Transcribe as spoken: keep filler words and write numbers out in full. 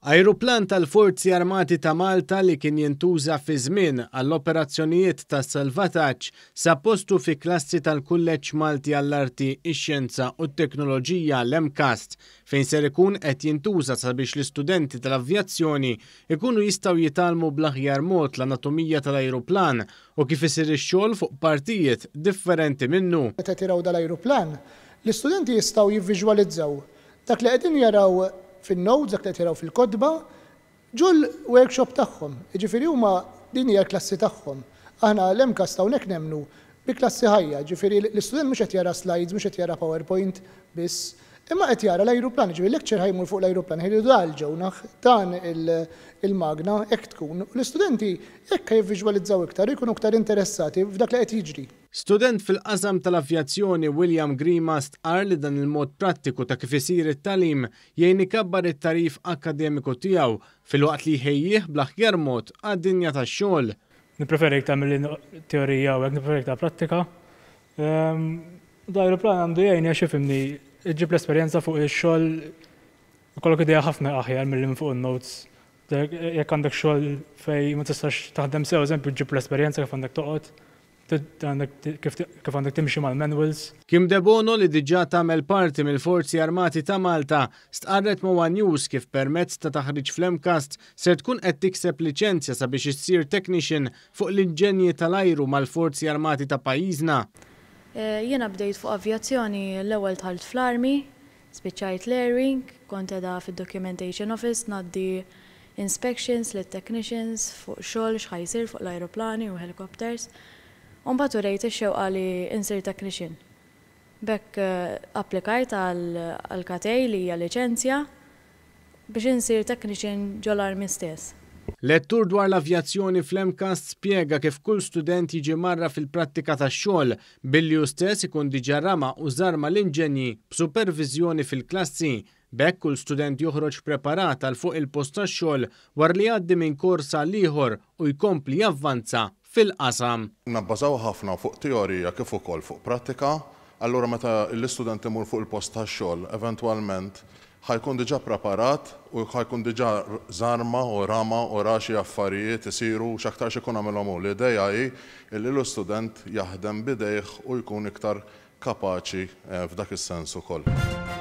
Ajruplan tal-Forzi Armati ta' Malta li kien jintuża fi żmien għall-operazzjonijiet tas-salvataġġ sa postu fi klassi tal-kulleġġ Malti għall-Arti, ix-Xjenza u t-Teknoloġija l-MCAST fejn ser ikun qed jintuża sabiex l-istudenti tal-avjazzjoni ikunu jistgħu jitalmu bl-aħjar mod l-anatomija tal-ajruplan u kif isir ix-xogħol fuq partijiet differenti minnu. Meta tiraw dal-ajruplan, l-istudenti jistgħu jivviżwalizzaw dak li qegħdin jaraw fin-notes, dak li qed jaraw fil-kodba, ġol workshop tagħhom. Jiġifieri huma din hija l-klassi tagħhom. Aħna l-MCAST hawnhekk nemmnu bi klassi ħajja, ġifieri l-istudent mhux qed jara slides, mhux qed jara PowerPoint biss, imma qed jara l-ajruplan, ġifieri l-lecture ħajmur fuq l-ajruplan, ħejdu dal-ġewnaħ dan il-magna hekk tkun. L-istudenti hekk jivviżwalizzaw iktar, jkunu iktar interessati f'dak li qed jiġri. Student fil-qasam tal-avjazzjoni William Grima stqar li dan il-mod prattiku ta' kif isir it-tagħlim jgħin ikabbar it-tarif akademiku tiegħu filwaqt li jħejjih bl-aħjar mod għad-dinja tax-xogħol. Nippreferi tagħmel teorija u hekk nippreferi ta' prattika. L-ajruplan għandu jgħin għax ifhimni iġġib l-esperjenza fuq ix-xogħol ikollok idea ħafna aħjar milli minn fuq in-notes. Jekk għandek xogħol fejn ma tistax taħdem sew eżempju ġġib l-esperjenza kif għandek toqgħod. Kif għandek timxi mal-manuals. Kim De Bono li diġà tagħmel parti mill-Forzi Armati ta' Malta stqarret ma' News kif permezz ta' taħriġ fl-MCAST ser tkun qed tikseb liċenzja sabiex issir technician fuq l-inġenji tal-ajru mal-Forzi Armati ta' pajjiżna. Jiena bdejt fuq avjazzjoni l-ewwel tħalt fl-Army, spiċċajt l-airing, kont qiegħda fid-documentation office ngħaddi inspections lit-technicians fuq xogħol x'ħajsir fuq l-ajruplani u helicopters. Mbagħad urejt ix-xewqa li insir technician. Bekk applikajt għall-katej li hija liċenzja biex insir technician ġol-Army stess. Lettur dwar l-avjazzjoni fl-MCAST spjega kif kull student jiġi marra fil-prattika tax-xogħol billi hu stess ikun diġà rama u żarma l-inġenji b'superviżjoni fil-klassi. Bekk kull student joħroġ preparat għal fuq il-post tax-xogħol war li jgħaddi minn korsa l ieħor u jkompli javvanza fil-qasam. Nabbażaw ħafna fuq teorija kif ukoll fuq prattika, allura meta l-istudent imur fuq il-post tax-xogħol eventwalment ħajkun diġà preparat u ħajkun diġà żarma u rama u raxi affarijiet isiru x'aktar x'ikun għamilhom hu. L-idea hi li l-istudent jaħdem bidejh u jkun iktar kapaċi f'dak is-sens ukoll.